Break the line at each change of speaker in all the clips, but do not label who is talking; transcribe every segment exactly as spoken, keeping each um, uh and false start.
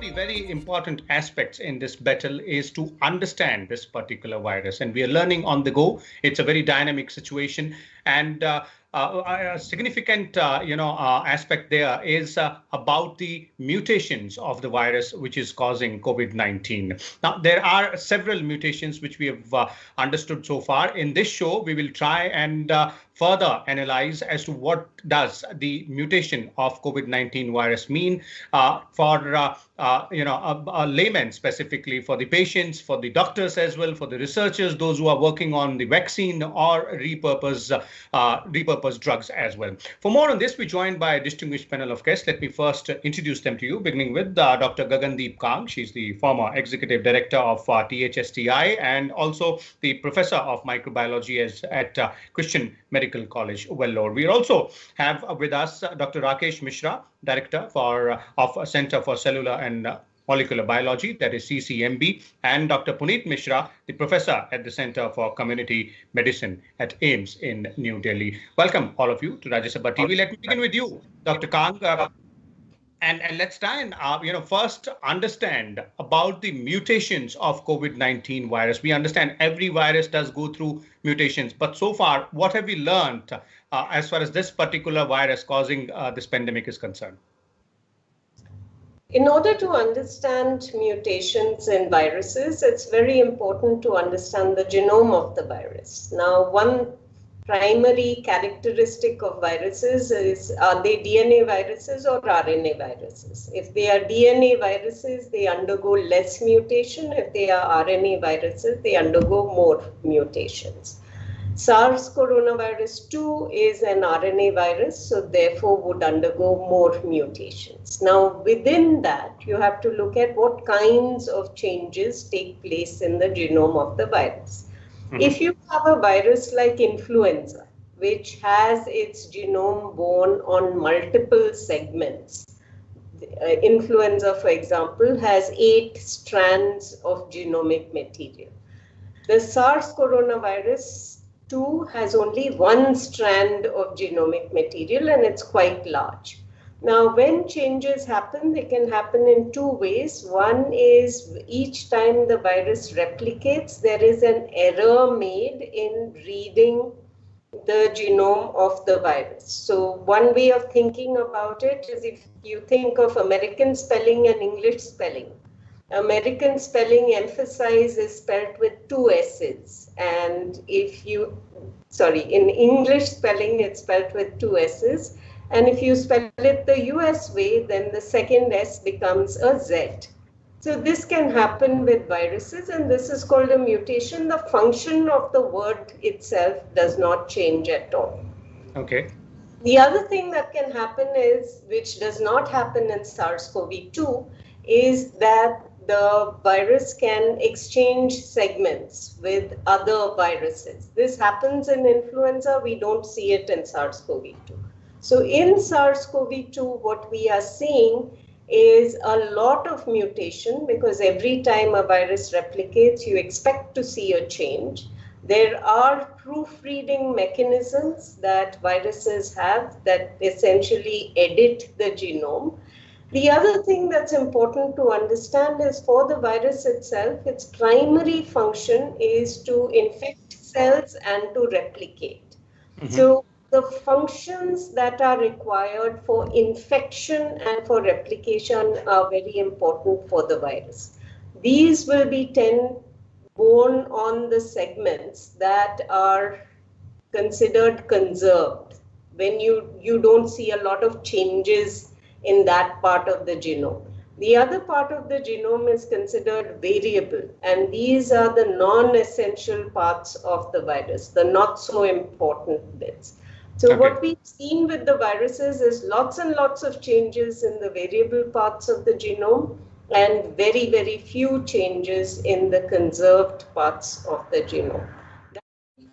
the very important aspects in this battle is to understand this particular virus. And we are learning on the go. It's a very dynamic situation. And uh, uh, a significant uh, you know, uh, aspect there is uh, about the mutations of the virus, which is causing COVID nineteen. Now, there are several mutations which we have uh, understood so far. In this show, we will try and uh, further analyze as to what does the mutation of COVID nineteen virus mean uh, for uh, uh, you know a, a layman, specifically for the patients, for the doctors as well, for the researchers, those who are working on the vaccine or repurpose uh, repurpose drugs as well. For more on this, we're joined by a distinguished panel of guests. Let me first introduce them to you, beginning with uh, Doctor Gagandeep Kang. She's the former executive director of uh, T H S T I and also the professor of microbiology as, at uh, Christian Medical College, Vellore. We also have with us uh, Doctor Rakesh Mishra, director for uh, of a Center for Cellular and uh, Molecular Biology, that is C C M B, and Doctor Puneet Mishra, the professor at the Center for Community Medicine at AIIMS in New Delhi. Welcome all of you to Rajya Sabha T V. Let me begin with you, Doctor Kang. Uh, And, and let's try and uh, you know first understand about the mutations of COVID nineteen virus. We understand every virus does go through mutations, but so far, what have we learned uh, as far as this particular virus causing uh, this pandemic is concerned?
In order to understand mutations in viruses, it's very important to understand the genome of the virus. Now, one primary characteristic of viruses is, are they D N A viruses or R N A viruses? If they are D N A viruses, they undergo less mutation. If they are R N A viruses, they undergo more mutations. SARS coronavirus two is an R N A virus, so therefore would undergo more mutations. Now, within that, you have to look at what kinds of changes take place in the genome of the virus. If you have a virus like influenza, which has its genome born on multiple segments, uh, influenza, for example, has eight strands of genomic material. The SARS coronavirus two has only one strand of genomic material, and it's quite large. Now, when changes happen, they can happen in two ways. One is each time the virus replicates, there is an error made in reading the genome of the virus. So one way of thinking about it is if you think of American spelling and English spelling. American spelling emphasize is spelled with two S's. And if you, sorry, in English spelling, it's spelled with two S's. And if you spell it the U S way, then the second S becomes a Z. So this can happen with viruses, and this is called a mutation. The function of the word itself does not change at all.
Okay.
The other thing that can happen is, which does not happen in SARS CoV two, is that the virus can exchange segments with other viruses. This happens in influenza. We don't see it in SARS CoV two. So in SARS CoV two, what we are seeing is a lot of mutation, because every time a virus replicates, you expect to see a change. There are proofreading mechanisms that viruses have that essentially edit the genome. The other thing that's important to understand is for the virus itself, its primary function is to infect cells and to replicate. Mm-hmm. So the functions that are required for infection and for replication are very important for the virus. These will be ten born on the segments that are considered conserved, when you, you don't see a lot of changes in that part of the genome. The other part of the genome is considered variable, and these are the non-essential parts of the virus, the not so important bits. So okay. What we've seen with the viruses is lots and lots of changes in the variable parts of the genome and very, very few changes in the conserved parts of the genome. That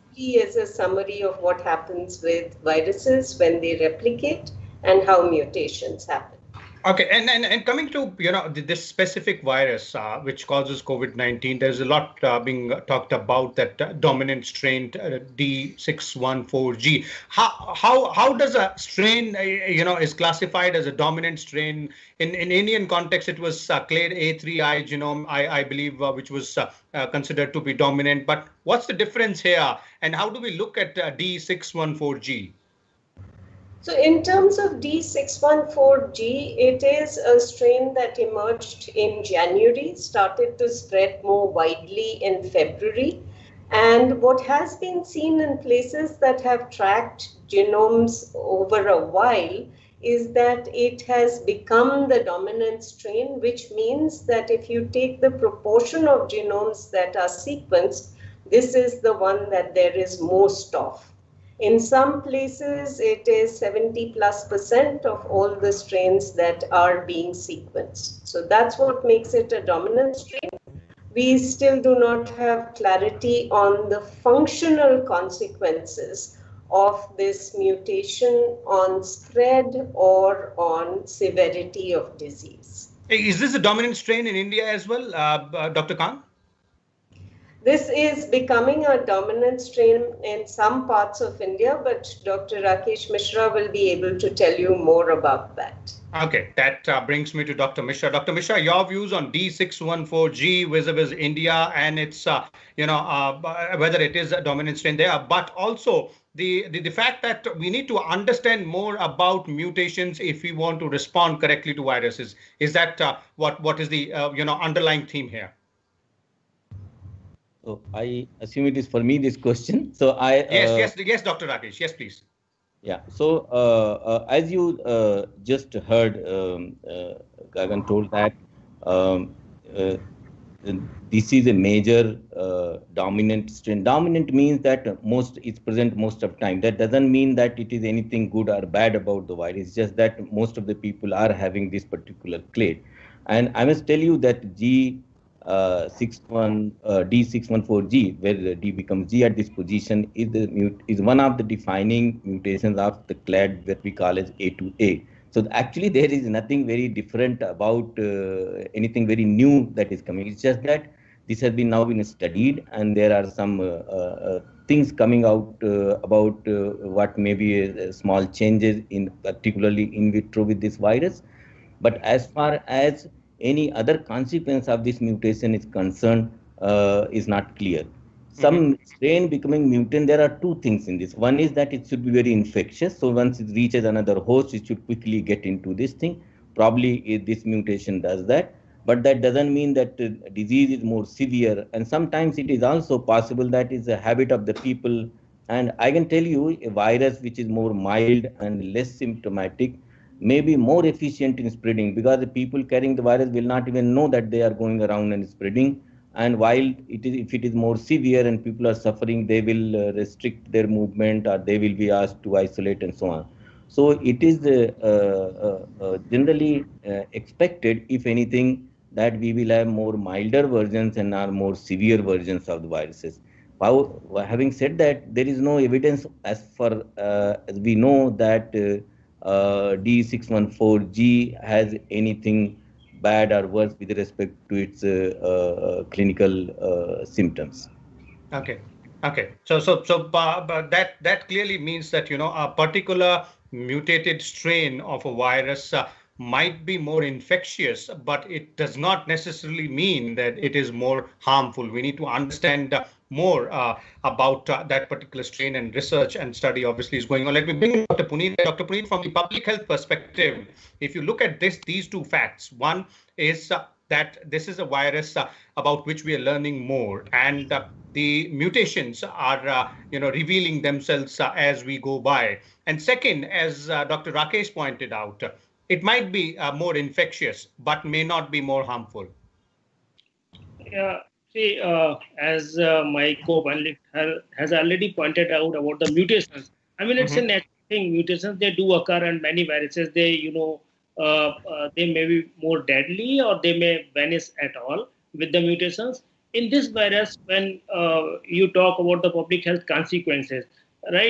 is a summary of what happens with viruses when they replicate and how mutations happen.
Okay, and, and and coming to you know this specific virus uh, which causes COVID nineteen, there's a lot uh, being talked about that uh, dominant strain uh, D six one four G. How how how does a strain uh, you know is classified as a dominant strain in in Indian context? It was uh, clade A three I genome, I I believe, uh, which was uh, uh, considered to be dominant. But what's the difference here, and how do we look at uh, D six one four G?
So in terms of D six one four G, it is a strain that emerged in January, started to spread more widely in February. And what has been seen in places that have tracked genomes over a while is that it has become the dominant strain, which means that if you take the proportion of genomes that are sequenced, this is the one that there is most of. In some places, it is seventy plus percent of all the strains that are being sequenced. So that's what makes it a dominant strain. We still do not have clarity on the functional consequences of this mutation on spread or on severity of disease.
Is this a dominant strain in India as well, uh, uh, Doctor Khan?
This is becoming a dominant strain in some parts of India, but Doctor Rakesh Mishra will be able to tell you more about that.
Okay, that uh, brings me to Doctor Mishra. Doctor Mishra, your views on D six one four G vis-a-vis India and its, uh, you know, uh, whether it is a dominant strain there, but also the, the, the fact that we need to understand more about mutations if we want to respond correctly to viruses. Is that uh, what, what is the, uh, you know, underlying theme here?
So I assume it is for me, this question. So I
yes,
uh,
yes, yes, Doctor Rakesh. Yes, please.
Yeah. So uh, uh, as you uh, just heard, um, uh, Gagan told that um, uh, this is a major uh, dominant strain. Dominant means that most is present most of time. That doesn't mean that it is anything good or bad about the virus. It's just that most of the people are having this particular clade. And I must tell you that G uh, six one uh, D six one four G, where the D becomes G at this position, is the mut is one of the defining mutations of the clade that we call as A two A. So actually, there is nothing very different about uh, anything very new that is coming. It's just that this has been now been studied, and there are some uh, uh, things coming out uh, about uh, what may be a, a small changes in particularly in vitro with this virus. But as far as any other consequence of this mutation is concerned, uh, is not clear. Some mm-hmm. strain becoming mutant, there are two things in this. One is that it should be very infectious. So once it reaches another host, it should quickly get into this thing. Probably this mutation does that. But that doesn't mean that the disease is more severe. And sometimes it is also possible that is a habit of the people. And I can tell you, a virus which is more mild and less symptomatic may be more efficient in spreading, because the people carrying the virus will not even know that they are going around and spreading. And while it is, if it is more severe and people are suffering, they will uh, restrict their movement, or they will be asked to isolate and so on. So it is uh, uh, uh, generally uh, expected, if anything, that we will have more milder versions and are more severe versions of the viruses. How, having said that, there is no evidence as far uh, as we know that uh, Uh, D six one four G has anything bad or worse with respect to its uh, uh, clinical uh, symptoms.
Okay. Okay. So so so uh, but that that clearly means that, you know, a particular mutated strain of a virus uh, might be more infectious, but it does not necessarily mean that it is more harmful. We need to understand uh, more uh, about uh, that particular strain, and research and study obviously is going on. Let me bring in Doctor Puneet. Doctor Puneet, from the public health perspective, if you look at this, these two facts, one is uh, that this is a virus uh, about which we are learning more, and uh, the mutations are, uh, you know, revealing themselves uh, as we go by. And second, as uh, Doctor Rakesh pointed out, uh, it might be uh, more infectious, but may not be more harmful.
Yeah, see, uh, as uh, my co-panelist has already pointed out about the mutations. I mean, it's mm-hmm. a natural thing. Mutations, they do occur, and many viruses, they, you know, uh, uh, they may be more deadly, or they may vanish at all with the mutations. In this virus, when uh, you talk about the public health consequences, right?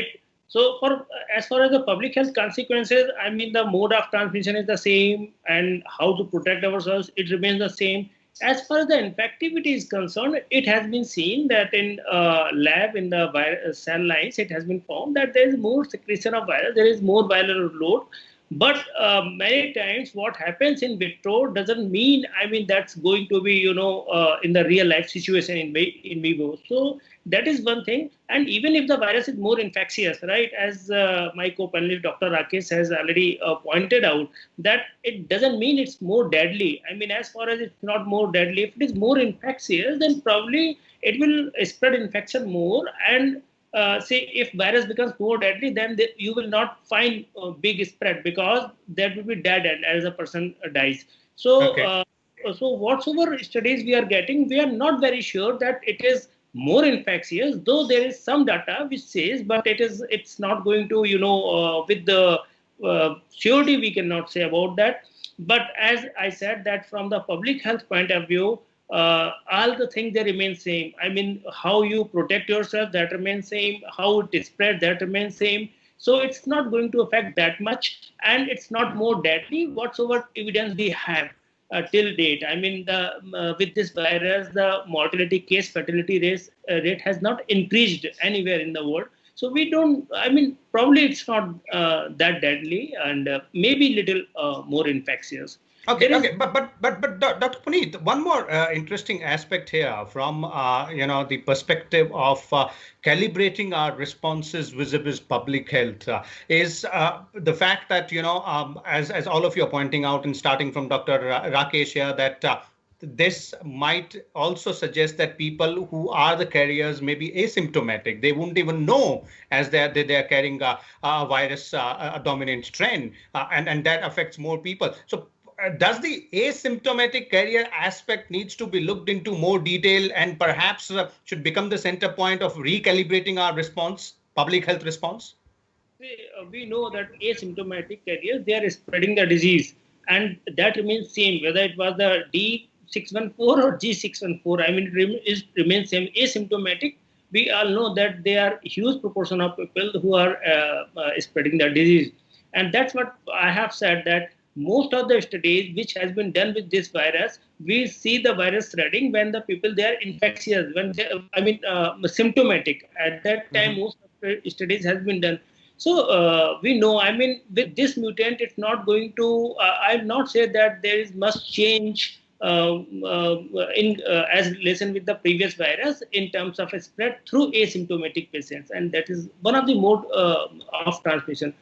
So for as far as the public health consequences, I mean, the mode of transmission is the same, and how to protect ourselves, it remains the same. As far as the infectivity is concerned, it has been seen that in uh, lab, in the vir- cell lines, it has been found that there is more secretion of virus, there is more viral load. But uh, many times what happens in vitro doesn't mean, I mean, that's going to be, you know, uh, in the real life situation in, in vivo. So that is one thing. And even if the virus is more infectious, right, as uh, my co-panelist Doctor Rakesh has already uh, pointed out, that it doesn't mean it's more deadly. I mean, as far as it's not more deadly, if it is more infectious, then probably it will spread infection more. And uh, say if virus becomes more deadly, then the, you will not find a big spread, because that will be dead end as a person dies. So,
Okay.
uh, so whatsoever studies we are getting, we are not very sure that it is more infectious, though there is some data which says, but it is it's not going to, you know, uh, with the uh, surety we cannot say about that. But as I said, that from the public health point of view, uh, all the things they remain same. I mean, how you protect yourself, that remains same. How it is spread, that remains same. So it's not going to affect that much, and it's not more deadly whatsoever evidence we have uh, till date. I mean, the uh, with this virus, the mortality case fatality rate, uh, rate has not increased anywhere in the world. So we don't, I mean, probably it's not uh, that deadly, and uh, maybe little uh, more infectious.
Okay,
There is,
okay, but but but but Doc- Doctor Puneet, one more uh, interesting aspect here from uh, you know the perspective of uh, calibrating our responses vis-a-vis public health uh, is uh, the fact that you know um, as as all of you are pointing out, and starting from Doctor Ra- Rakesh here, that uh, this might also suggest that people who are the carriers may be asymptomatic. They wouldn't even know as they're they, they're carrying a, a virus, uh, a dominant strain, uh, and and that affects more people. So uh, does the asymptomatic carrier aspect needs to be looked into more detail, and perhaps uh, should become the center point of recalibrating our response, public health response?
we, uh, we know that asymptomatic carriers, they are spreading the disease, and that remains same whether it was the D six one four or G six one four. I mean, it rem- is, remains same. Asymptomatic, we all know that there are huge proportion of people who are uh, uh, spreading the disease, and that's what I have said, that most of the studies which has been done with this virus, we see the virus spreading when the people they are infectious, when they, I mean uh, symptomatic. At that time,
Mm-hmm.
most of the studies has been done. So uh, we know, I mean, with this mutant, it's not going to. Uh, I'll not say that there is much change uh, uh, in uh, as relation with the previous virus in terms of a spread through asymptomatic patients, and that is one of the mode uh, of transmission.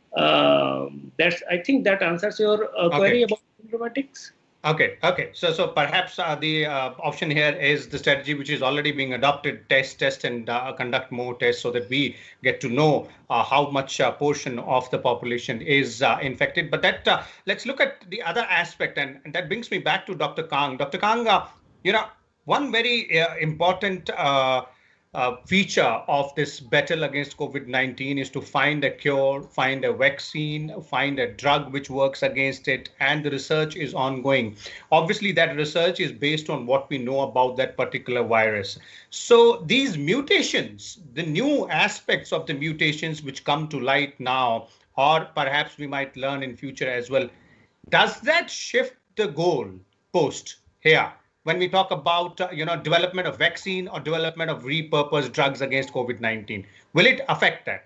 Uh, that's I think that answers your uh,
Okay.
query about symptomatics.
Okay, okay. So, so perhaps uh, the uh, option here is the strategy which is already being adopted: test, test, and uh, conduct more tests, so that we get to know uh, how much uh, portion of the population is uh, infected. But that uh, let's look at the other aspect, and, and that brings me back to Doctor Kang. Doctor Kang, uh, you know, one very uh, important uh, uh, feature of this battle against COVID nineteen is to find a cure, find a vaccine, find a drug which works against it, and the research is ongoing. Obviously, that research is based on what we know about that particular virus. So these mutations, the new aspects of the mutations which come to light now, or perhaps we might learn in future as well, does that shift the goal post here when we talk about uh, you know development of vaccine or development of repurposed drugs against COVID nineteen? Will it affect that?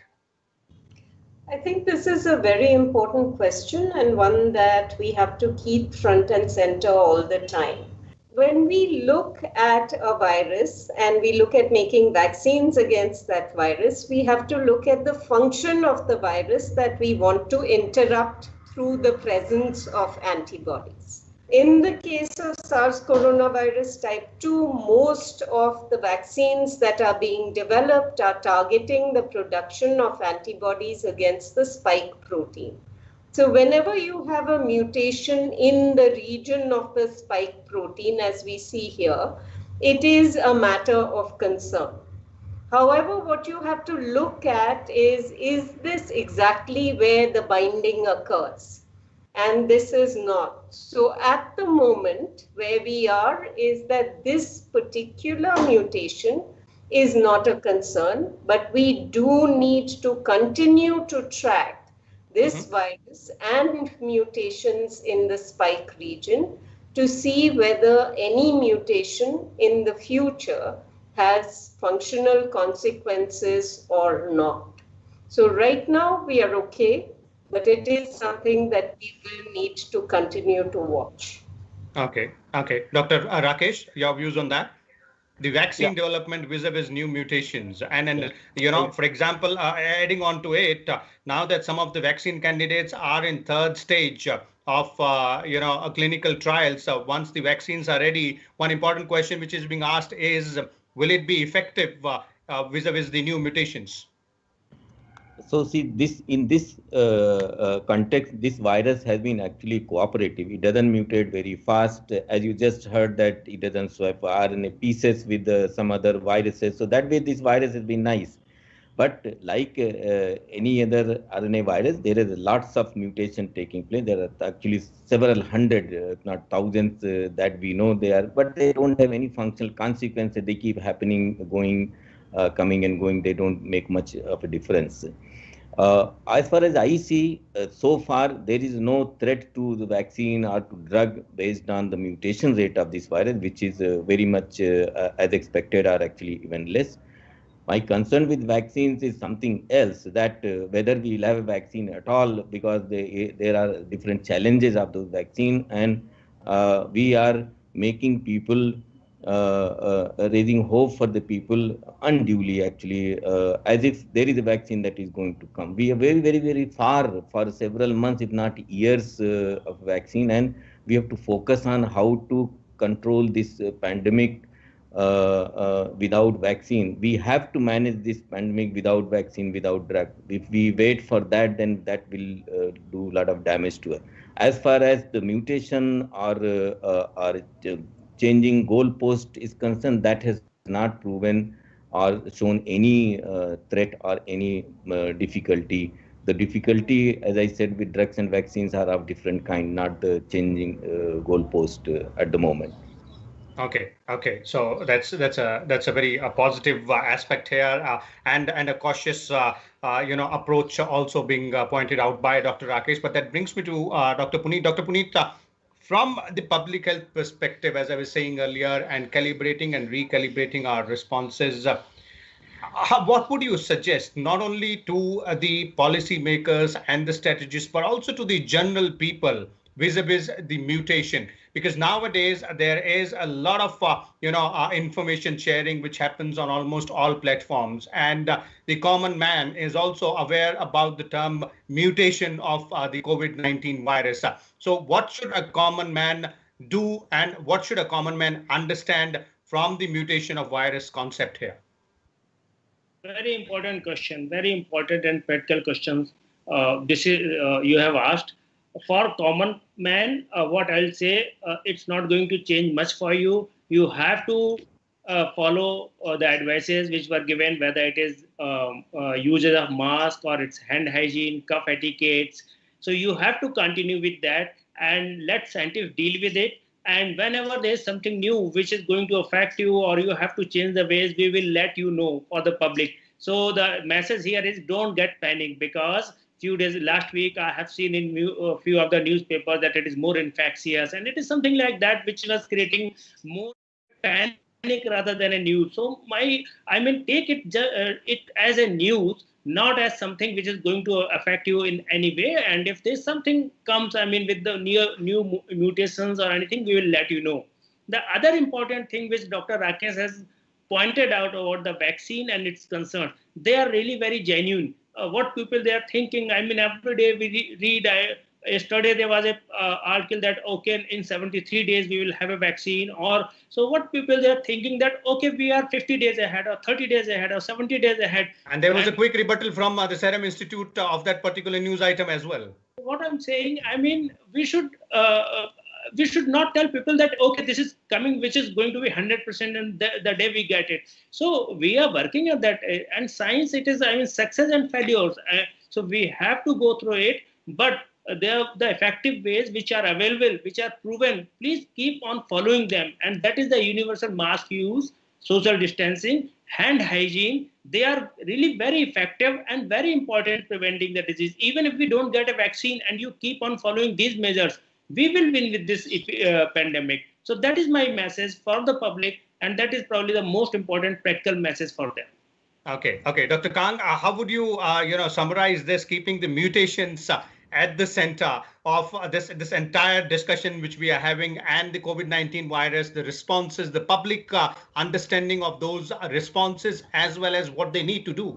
I think this is a very important question, and one that we have to keep front and center all the time. When we look at a virus and we look at making vaccines against that virus, we have to look at the function of the virus that we want to interrupt through the presence of antibodies. In the case of SARS coronavirus type two, most of the vaccines that are being developed are targeting the production of antibodies against the spike protein. So whenever you have a mutation in the region of the spike protein, as we see here, it is a matter of concern. However, what you have to look at is, is this exactly where the binding occurs? And this is not. So at the moment where we are is that this particular mutation is not a concern, but we do need to continue to track this mm-hmm. virus and mutations in the spike region to see whether any mutation in the future has functional consequences or not. So right now we are okay, but it is something that we will need to continue to watch.
Okay, okay. Doctor Rakesh, your views on that? The vaccine yeah. development vis-a-vis new mutations. And, and yeah. you know, for example, uh, adding on to it, uh, now that some of the vaccine candidates are in third stage uh, of, uh, you know, uh, clinical trials, uh, once the vaccines are ready, one important question which is being asked is, uh, will it be effective uh, uh, vis-a-vis the new mutations?
So see, this in this uh, uh, context, this virus has been actually cooperative. It doesn't mutate very fast. As you just heard that it doesn't swap R N A pieces with uh, some other viruses. So that way this virus has been nice. But like uh, uh, any other R N A virus, there is lots of mutation taking place. There are actually several hundred, uh, if not thousands, uh, that we know they are, but they don't have any functional consequences. They keep happening, going, uh, coming and going. They don't make much of a difference. Uh, as far as I see, uh, so far, there is no threat to the vaccine or to drug based on the mutation rate of this virus, which is uh, very much uh, as expected or actually even less. My concern with vaccines is something else, that uh, whether we will have a vaccine at all, because they, there are different challenges of those vaccines, and uh, we are making people Uh, uh, raising hope for the people unduly, actually, uh, as if there is a vaccine that is going to come. We are very, very, very far for several months, if not years, uh, of vaccine, and we have to focus on how to control this uh, pandemic uh, uh, without vaccine. We have to manage this pandemic without vaccine, without drug. If we wait for that, then that will uh, do a lot of damage to us. As far as the mutation or uh, uh, or uh, changing goalpost is concerned, that has not proven or shown any uh, threat or any uh, difficulty. The difficulty, as I said, with drugs and vaccines are of different kind, not the changing uh, goalpost uh, at the moment.
Okay, okay. So that's that's a that's a very uh, positive uh, aspect here, uh, and and a cautious uh, uh, you know approach also being uh, pointed out by Doctor Rakesh. But that brings me to uh, Doctor Puneet. Doctor Puneet. Uh, From the public health perspective, as I was saying earlier, and calibrating and recalibrating our responses, uh, what would you suggest, not only to uh, the policymakers and the strategists, but also to the general people vis-a-vis the mutation? Because nowadays there is a lot of uh, you know uh, information sharing which happens on almost all platforms, and uh, the common man is also aware about the term mutation of uh, the COVID nineteen virus. So what should a common man do, and what should a common man understand from the mutation of virus concept here?
Very important question, very important and practical questions. Uh, this is uh, you have asked. For common man, uh, what I'll say, uh, it's not going to change much for you. You have to uh, follow uh, the advices which were given, whether it is um, uh, usage of mask or it's hand hygiene, cough etiquettes. So you have to continue with that and let scientists deal with it. And whenever there's something new which is going to affect you, or you have to change the ways, we will let you know for the public. So the message here is, don't get panic, because few days last week I have seen in a few of the newspapers that it is more infectious, and it is something like that which was creating more panic rather than a news. So my I mean take it uh, it as a news, not as something which is going to affect you in any way. And if there's something comes, I mean with the new new mutations or anything, we will let you know. The other important thing which Doctor Rakesh has pointed out about the vaccine and its concern, they are really very genuine. Uh, what people they are thinking, I mean every day we re read, I, yesterday there was a uh, article that okay, in seventy-three days we will have a vaccine, or so what people they are thinking that okay, we are fifty days ahead or thirty days ahead or seventy days ahead.
And there was and, a quick rebuttal from uh, the Serum Institute uh, of that particular news item as well.
What I'm saying, I mean we should uh, we should not tell people that okay, this is coming which is going to be one hundred percent and the, the day we get it. So we are working at that, and science, it is, I mean, success and failures, uh, so we have to go through it. But uh, there are the effective ways which are available, which are proven. Please keep on following them, and that is the universal mask use, social distancing, hand hygiene, they are really very effective and very important preventing the disease. Even if we don't get a vaccine and you keep on following these measures, we will win with this uh, pandemic. So that is my message for the public, and that is probably the most important practical message for them.
Okay, okay, Doctor Kang, uh, how would you, uh, you know, summarize this, keeping the mutations uh, at the center of uh, this this entire discussion which we are having, and the COVID nineteen virus, the responses, the public uh, understanding of those responses, as well as what they need to do?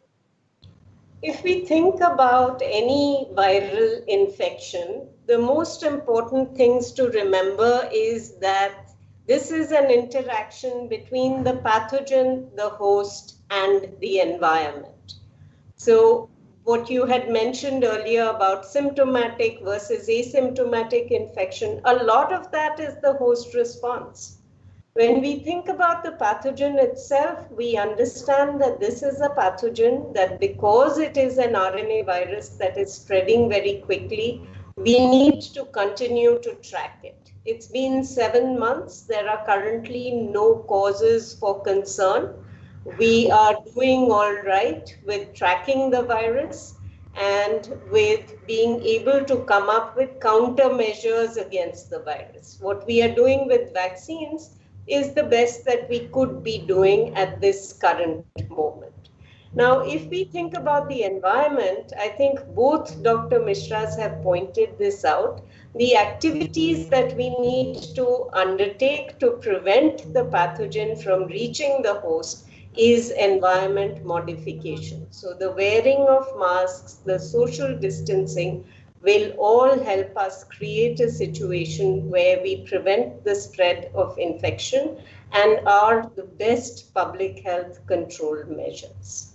If we think about any viral infection, the most important things to remember is that this is an interaction between the pathogen, the host, and the environment. So what you had mentioned earlier about symptomatic versus asymptomatic infection, a lot of that is the host response. When we think about the pathogen itself, we understand that this is a pathogen that, because it is an R N A virus that is spreading very quickly, we need to continue to track it. It's been seven months. There are currently no causes for concern. We are doing all right with tracking the virus and with being able to come up with countermeasures against the virus. What we are doing with vaccines is the best that we could be doing at this current moment. Now, if we think about the environment, I think both Doctor Mishras have pointed this out. The activities that we need to undertake to prevent the pathogen from reaching the host is environment modification. So the wearing of masks, the social distancing will all help us create a situation where we prevent the spread of infection and are the best public health control measures.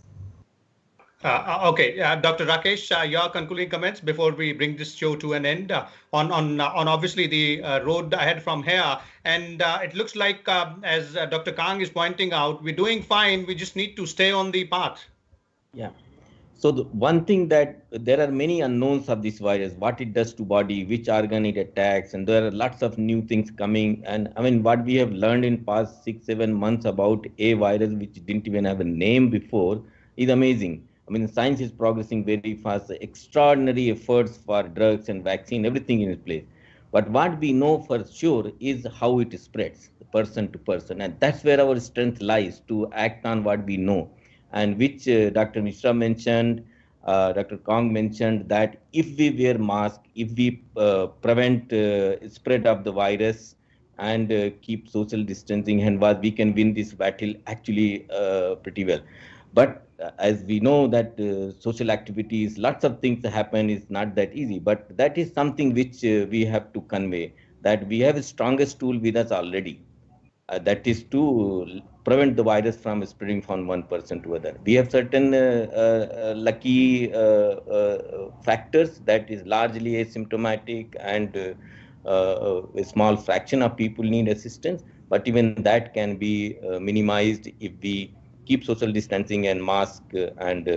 Uh, okay, uh, Doctor Rakesh, uh, your concluding comments before we bring this show to an end uh, on on uh, on obviously the uh, road ahead from here. And uh, it looks like, uh, as uh, Doctor Kang is pointing out, we're doing fine. We just need to stay on the path.
Yeah. So the one thing that there are many unknowns of this virus, what it does to body, which organ it attacks, and there are lots of new things coming. And I mean, what we have learned in past six, seven months about a virus which didn't even have a name before is amazing. I mean, science is progressing very fast, extraordinary efforts for drugs and vaccine, everything in its place. But what we know for sure is how it spreads, person to person. And that's where our strength lies, to act on what we know. And which uh, Doctor Mishra mentioned, uh, Doctor Kang mentioned, that if we wear mask, if we uh, prevent uh, spread of the virus and uh, keep social distancing, and what we can win this battle actually uh, pretty well. But uh, as we know that uh, social activities, lots of things happen, is not that easy. But that is something which uh, we have to convey, that we have a strongest tool with us already. Uh, that is to prevent the virus from spreading from one person to other. We have certain uh, uh, lucky uh, uh, factors that is largely asymptomatic, and uh, uh, a small fraction of people need assistance. But even that can be uh, minimized if we keep social distancing and mask uh, and uh,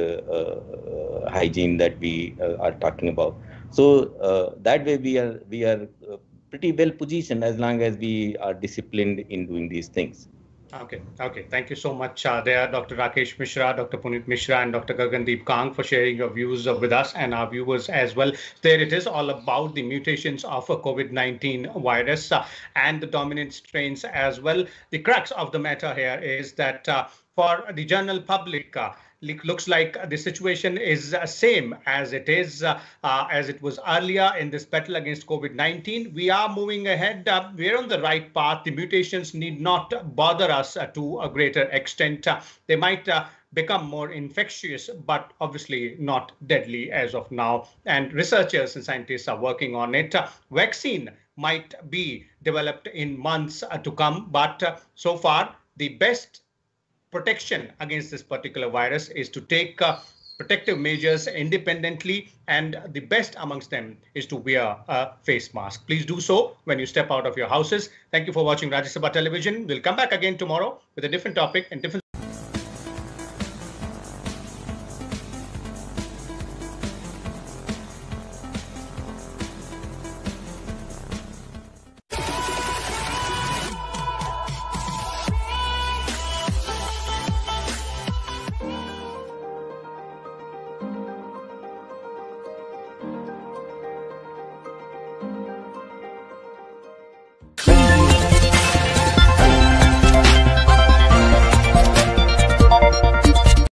uh, hygiene that we uh, are talking about. So uh, that way we are we are uh, pretty well positioned as long as we are disciplined in doing these things.
Okay, okay. Thank you so much uh, there, Doctor Rakesh Mishra, Doctor Puneet Mishra, and Doctor Gagandeep Kang for sharing your views uh, with us and our viewers as well. There it is, all about the mutations of a COVID nineteen virus uh, and the dominant strains as well. The crux of the matter here is that uh, for the general public, uh, looks like the situation is uh, same as it is uh, uh, as it was earlier in this battle against COVID nineteen. We are moving ahead. Uh, we're on the right path. The mutations need not bother us uh, to a greater extent. Uh, they might uh, become more infectious, but obviously not deadly as of now. And researchers and scientists are working on it. Uh, vaccine might be developed in months uh, to come, but uh, so far the best protection against this particular virus is to take uh, protective measures independently, and the best amongst them is to wear a face mask. Please do so when you step out of your houses. Thank you for watching Rajya Sabha Television. We'll come back again tomorrow with a different topic and different